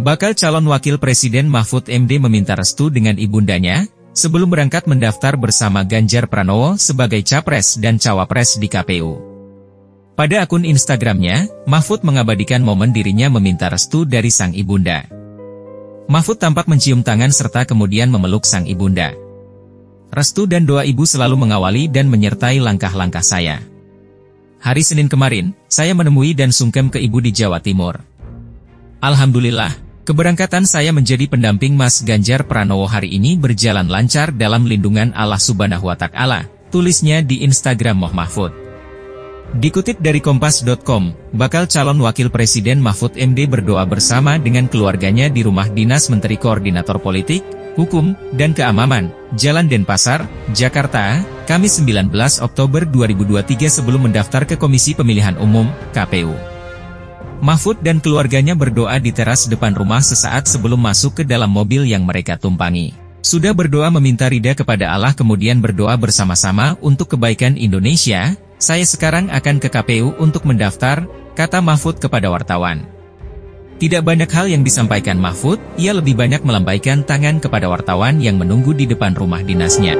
Bakal calon wakil presiden Mahfud MD meminta restu dengan ibundanya, sebelum berangkat mendaftar bersama Ganjar Pranowo sebagai capres dan cawapres di KPU. Pada akun Instagramnya, Mahfud mengabadikan momen dirinya meminta restu dari sang ibunda. Mahfud tampak mencium tangan serta kemudian memeluk sang ibunda. Restu dan doa ibu selalu mengawali dan menyertai langkah-langkah saya. Hari Senin kemarin, saya menemui dan sungkem ke ibu di Jawa Timur. Alhamdulillah, keberangkatan saya menjadi pendamping Mas Ganjar Pranowo hari ini berjalan lancar dalam lindungan Allah Subhanahu wa Ta'ala, tulisnya di Instagram Mahfud. Dikutip dari Kompas.com, bakal calon wakil presiden Mahfud MD berdoa bersama dengan keluarganya di rumah dinas Menteri Koordinator Politik, Hukum, dan Keamanan, Jalan Denpasar, Jakarta, Kamis 19 Oktober 2023 sebelum mendaftar ke Komisi Pemilihan Umum, KPU. Mahfud dan keluarganya berdoa di teras depan rumah sesaat sebelum masuk ke dalam mobil yang mereka tumpangi. Sudah berdoa meminta ridha kepada Allah kemudian berdoa bersama-sama untuk kebaikan Indonesia, saya sekarang akan ke KPU untuk mendaftar, kata Mahfud kepada wartawan. Tidak banyak hal yang disampaikan Mahfud, ia lebih banyak melambaikan tangan kepada wartawan yang menunggu di depan rumah dinasnya.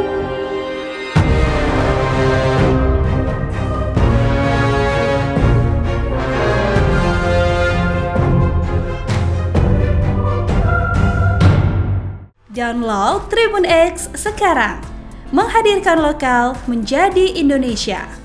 Download Tribun X sekarang, menghadirkan lokal menjadi Indonesia.